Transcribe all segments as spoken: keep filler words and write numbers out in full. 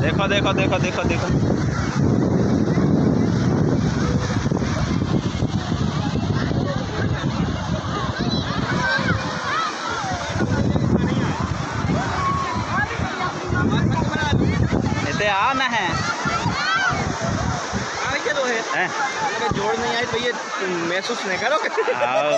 देखो देखो देखो देखो देखो इतने आ ना है हैं? जोड़ नहीं आई तो ये महसूस नहीं करो। आओ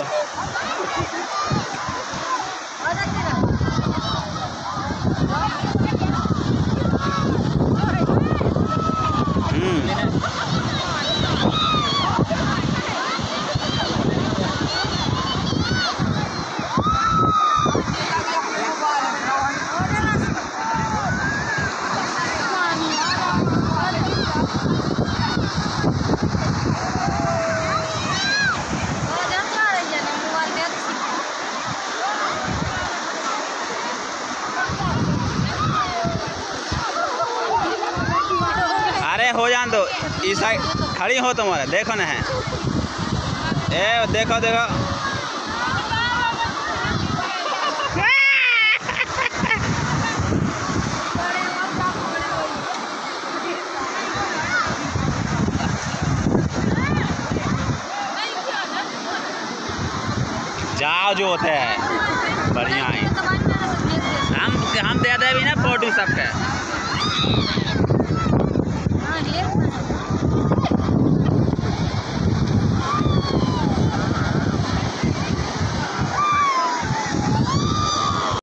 हो जान दो इस साइड खड़ी हो तुम्हारे देखो ना है ए देखो देखो जाओ जो होते है बढ़िया है हम हम दे दे भी ना फोटो सबके।